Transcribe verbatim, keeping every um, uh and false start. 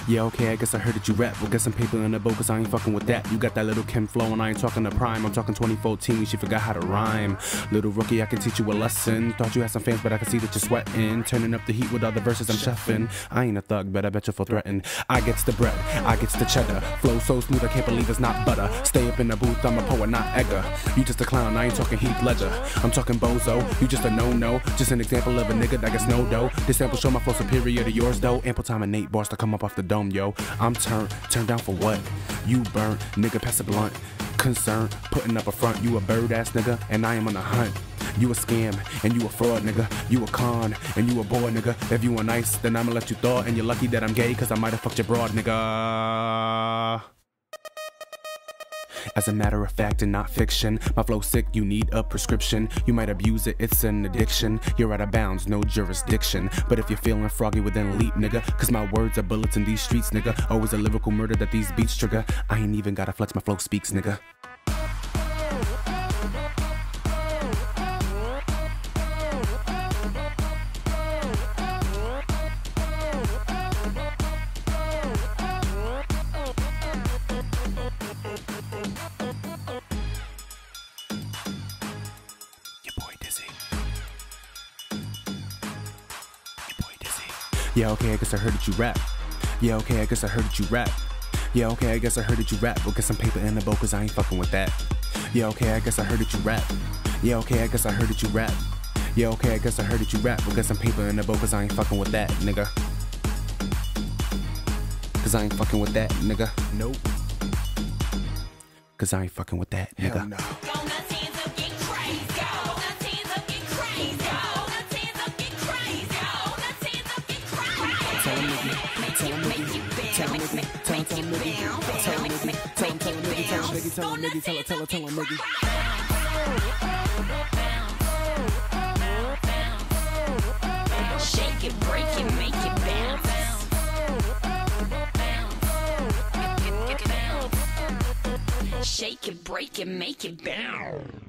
Yeah, okay, I guess I heard that you rap. Well, get some paper in the boat, cause I ain't fucking with that. You got that little Kim flow, and I ain't talking to Prime. I'm talking twenty fourteen, she forgot how to rhyme. Little rookie, I can teach you a lesson. Thought you had some fans, but I can see that you're sweating. Turning up the heat with all the verses I'm chefing. I ain't a thug, but I bet you feel threatened. I gets the bread, I gets the cheddar. Flow so smooth, I can't believe it's not butter. Stay up in the booth, I'm a poet, not Edgar. You just a clown, I ain't talking Heath Ledger. I'm talking bozo, you just a no-no. Just an example of a nigga that gets no dough. This sample show my flow superior to yours though. Ample time and eight bars to come up off the dome, yo. I'm turned, turned down for what? You burnt, nigga pass a blunt. Concerned, putting up a front. You a bird ass nigga, and I am on a hunt. You a scam, and you a fraud nigga. You a con, and you a boy nigga. If you were nice, then I'ma let you thought. And you're lucky that I'm gay, cause I might've fucked your broad nigga. As a matter of fact and not fiction, my flow sick, you need a prescription. You might abuse it, it's an addiction. You're out of bounds, no jurisdiction. But if you're feeling froggy, well then leap, nigga. Cause my words are bullets in these streets, nigga. Always a lyrical murder that these beats trigger. I ain't even gotta flex, my flow speaks, nigga. Yeah, okay, I guess I heard that you rap. Yeah, okay, I guess I heard that you rap. Yeah, okay, I guess I heard that you rap. We'll get some paper in the boat, cause I ain't fucking with that. Yeah, okay, I guess I heard that you rap. Yeah, okay, I guess I heard that you rap. Yeah, okay, I guess I heard that you rap. We'll get some paper in the boat, cause I ain't fucking with that, nigga. Cause I ain't fucking with that, nigga. Nope. Cause I ain't fucking with that, nigga. Hell no. Tell him, nigga, tell him, nigga, tell him, nigga, tell him, tell him, nigga, tell him, nigga, tell him, tell him, nigga, tell him, nigga, tell him, nigga, tell him, tell him, tell him, nigga. Shake it, break it, make it bounce. Shake it, break it, make it bounce.